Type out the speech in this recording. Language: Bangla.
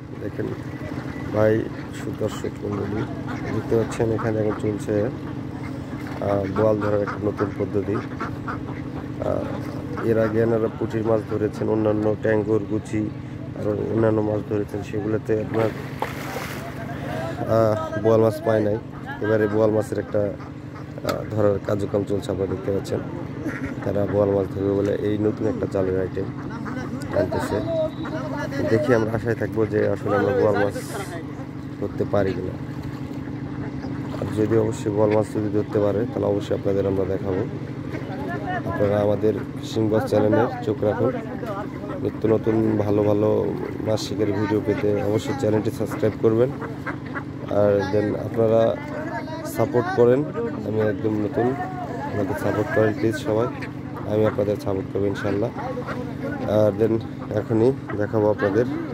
দেখেন ভাই, সুদর্শক মন্ডলী দেখতে পাচ্ছেন, এখানে এখন চলছে বোয়াল ধরার একটা নতুন পদ্ধতি। এর আগে এনারা পুঁটির মাছ ধরেছেন, অন্যান্য ট্যাঙ্গর, গুচি আর অন্যান্য মাছ ধরেছেন, সেগুলোতে আপনার বোয়াল মাছ পায় নাই। এবারে বোয়াল মাছের একটা ধরার কার্যক্রম চলছে, আপনারা দেখতে পাচ্ছেন। তারা বোয়াল মাছ ধরবে বলে এই নতুন একটা জালের আইটেম আনতেছে। দেখি, আমরা আশায় থাকবো যে আসলে আমরা বোয়াল মাছ ধরতে পারি কিনা। আর যদি অবশ্যই বোয়াল মাছ যদি ধরতে পারে তাহলে অবশ্যই আপনাদের আমরা দেখাবো। আপনারা আমাদের ফিশিং বস চ্যানেলের চোখ রাখুন। নিত্য নতুন ভালো ভালো মাছ শিকারের ভিডিও পেতে অবশ্যই চ্যানেলটি সাবস্ক্রাইব করবেন। আর দেন আপনারা সাপোর্ট করেন। আমি একদম নতুন, আমাকে সাপোর্ট করেন প্লিজ সবাই। আমি আপনাদের সাপোর্ট করবো ইনশাল্লাহ। আর দেন এখনই দেখাবো আপনাদের